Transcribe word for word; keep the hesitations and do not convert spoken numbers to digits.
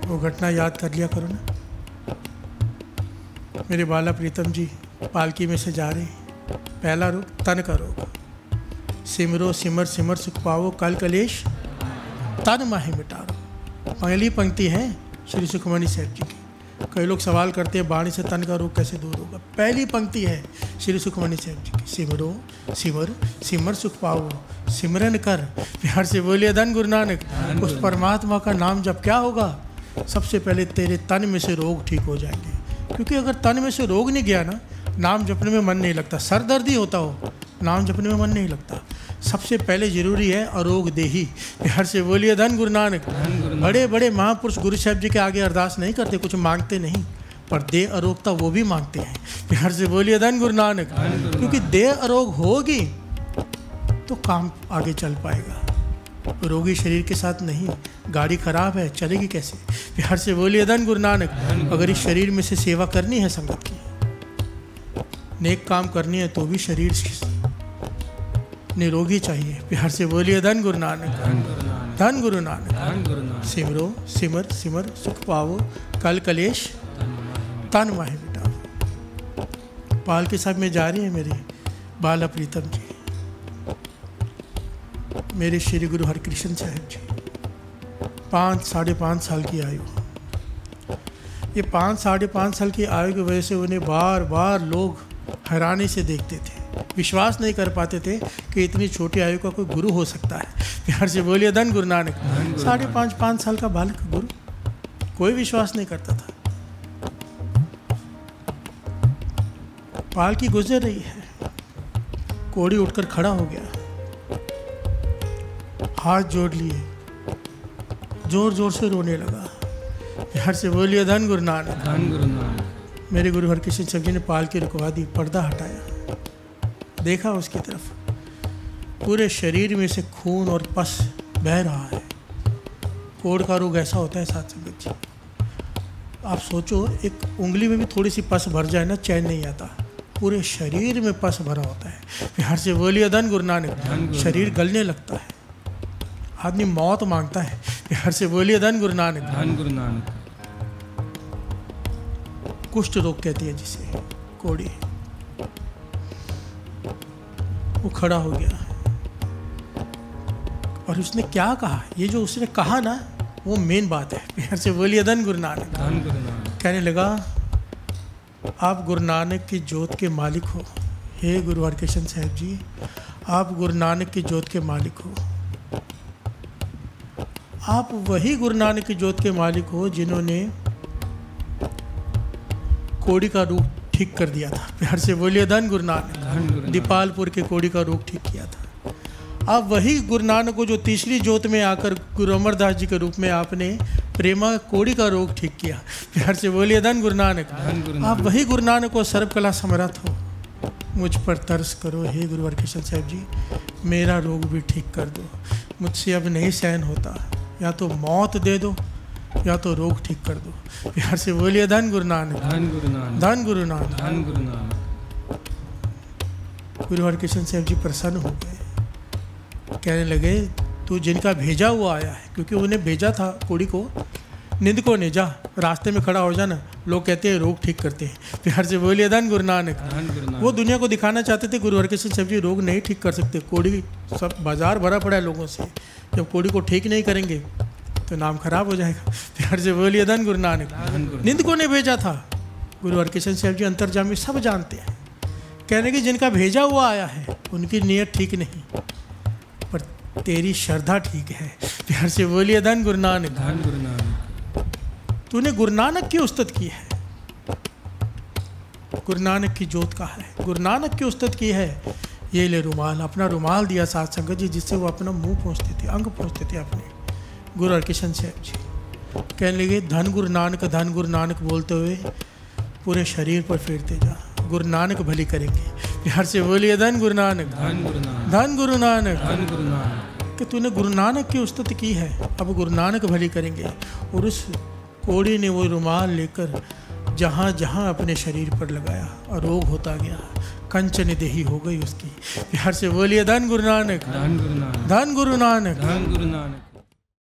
वो घटना याद कर लिया करो ना। मेरे बाला प्रीतम जी पालकी में से जा रहे, पहला रोग तन का रोग। सिमरो सिमर सिमर सुख पाओ कल कलेश तन माहे मिटारो। पहली पंक्ति है श्री सुखमणि साहब जी की। कई लोग सवाल करते हैं वाणी से तन का रोग कैसे दूर होगा। पहली पंक्ति है श्री सुखमणि साहब जी की। सिमरो सिमर सिमर सुख पाओ, सिमरन कर प्यार से बोलिए धन गुरु नानक। उस परमात्मा का नाम जब क्या होगा, सबसे पहले तेरे तन में से रोग ठीक हो जाएंगे। क्योंकि अगर तन में से रोग नहीं गया ना, नाम जपने में मन नहीं लगता। सर दर्द ही होता हो, नाम जपने में मन नहीं लगता। सबसे पहले जरूरी है अरोग देही। प्यार से बोलिए धन गुरु नानक। बड़े बड़े महापुरुष गुरु साहब जी के आगे अरदास नहीं करते, कुछ मांगते नहीं, पर देह अरोगता वो भी मांगते हैं। प्यार से बोलिए धन गुरु नानक। क्योंकि देह अरोग होगी तो काम आगे चल पाएगा। रोगी शरीर के साथ नहीं, गाड़ी खराब है चलेगी कैसे। प्यार से बोलिए धन गुरु नानक। अगर इस शरीर में से सेवा करनी है संगत की, नेक काम करनी है, तो भी शरीर निरोगी चाहिए। प्यार से बोलिए धन गुरु नानक। धन गुरु नानक। सिमरो सिमर सिमर सुख पाओ कल कलेश तन माहे मिटाओ। पाल के साथ में जा रही है मेरे बाला प्रीतम जी, मेरे श्री गुरु हरकृष्ण साहब जी। पाँच साढ़े पाँच साल की आयु। ये पाँच साढ़े पाँच साल की आयु की वजह से उन्हें बार बार लोग हैरानी से देखते थे, विश्वास नहीं कर पाते थे कि इतनी छोटी आयु का कोई गुरु हो सकता है। प्यार से बोलिए धन गुरु नानक। साढ़े पाँच पाँच साल का बालक गुरु, कोई विश्वास नहीं करता था। पालकी गुजर रही है, कोड़ी उठकर खड़ा हो गया, हाथ जोड़ लिए, जोर जोर से रोने लगा। प्यार से बोलिए धन गुरु नानक। धन गुरु नानक। मेरे गुरु हरकृष्ण साहब जी ने पालकी रुकवा दी, पर्दा हटाया, देखा उसकी तरफ, पूरे शरीर में से खून और पस बह रहा है। कोढ़ का रोग ऐसा होता है साथ संगत जी, आप सोचो एक उंगली में भी थोड़ी सी पस भर जाए ना, चैन नहीं आता। पूरे शरीर में पस भरा होता है। प्यार से बोलिए धन गुरु नानक। शरीर गलने लगता है, आदमी मौत मांगता है। प्यार से बोलिए धन गुरु नानक। धन गुरु नानक। कुष्ठ रोग कहती है जिसे, कोड़ी। वो खड़ा हो गया और उसने क्या कहा, ये जो उसने कहा ना, वो मेन बात है। प्यार से बोलिए धन गुरु नानक। धन गुरु नानक। कहने लगा, आप गुरु नानक की जोत के मालिक हो। हे गुरु हरकृष्ण साहब जी, आप गुरु नानक की जोत के मालिक हो। आप वही गुरु नानक की जोत के मालिक हो जिन्होंने कोड़ी का रूप ठीक कर दिया था। प्यार से बोलिए धन गुरु नानक। दीपालपुर के कोड़ी का रूप ठीक किया था। आप वही गुरु नानक को जो तीसरी जोत में आकर गुरु अमरदास जी के रूप में आपने प्रेमा कोड़ी का रोग ठीक किया। प्यार से बोलिए धन गुरु नानक। आप वही गुरु नानक को सर्वकला समर्थ हो। मुझ पर तरस करो हे गुरु हरकृष्ण साहब जी, मेरा रोग भी ठीक कर दो, मुझसे अब नहीं सहन होता, या तो मौत दे दो या तो रोग ठीक कर दो। प्यार से बोलिए धन गुरु नानक। धन गुरु नानक। धन गुरु नानक। धन गुरु नानक। गुरु हरकृष्ण साहब जी प्रसन्न हो गए, कहने लगे, तू जिनका भेजा हुआ आया है। क्योंकि उन्हें भेजा था कोड़ी को, निंद को नहीं जा, रास्ते में खड़ा हो जाना, लोग कहते हैं रोग ठीक करते हैं। प्यार से बोलिए धन गुरु नानक। वो दुनिया को दिखाना चाहते थे गुरु हरकृष्ण साहब जी रोग नहीं ठीक कर सकते। कोड़ी सब बाजार भरा पड़ा है लोगों से, जब कोड़ी को ठीक नहीं करेंगे तो नाम खराब हो जाएगा। प्यार से बोलिए धन गुरु नानक। निंद को नहीं भेजा था, गुरु हरकृष्ण साहब जी अंतर्जामी सब जानते हैं। कहने की जिनका भेजा हुआ आया है उनकी नीयत ठीक नहीं, पर तेरी श्रद्धा ठीक है। प्यार से बोलिए धन गुरु नानक। धन गुरु नानक। तूने गुरु नानक की उस्तत की है, गुरु नानक की जोत का है, गुरु नानक की उस्तत की है। ये ले रुमाल, अपना रुमाल दिया साथ संगत जी, जिससे वो अपना मुंह पहुँचते थे, अंग पहुँचते थे अपने। गुरु हरकृष्ण साहब जी कहने लगे, धन गुरु नानक, धन गुरु नानक बोलते हुए पूरे शरीर पर फेरते जा, गुरु नानक भली करेंगे। प्यार से बोलिए धन गुरु नानक। धन गुरु नानक। धन गुरु नानक। धन गुरु नानक। कि तूने गुरु नानक की उस्तत की है, अब गुरु नानक भली करेंगे। और उस कोड़ी ने वो रुमाल लेकर जहाँ जहाँ अपने शरीर पर लगाया और रोग होता गया, कंचन देही हो गई उसकी। प्यार से बोलिए धन गुरु नानक। धन गुरु नानक। धन गुरु नानक। धन गुरु नानक।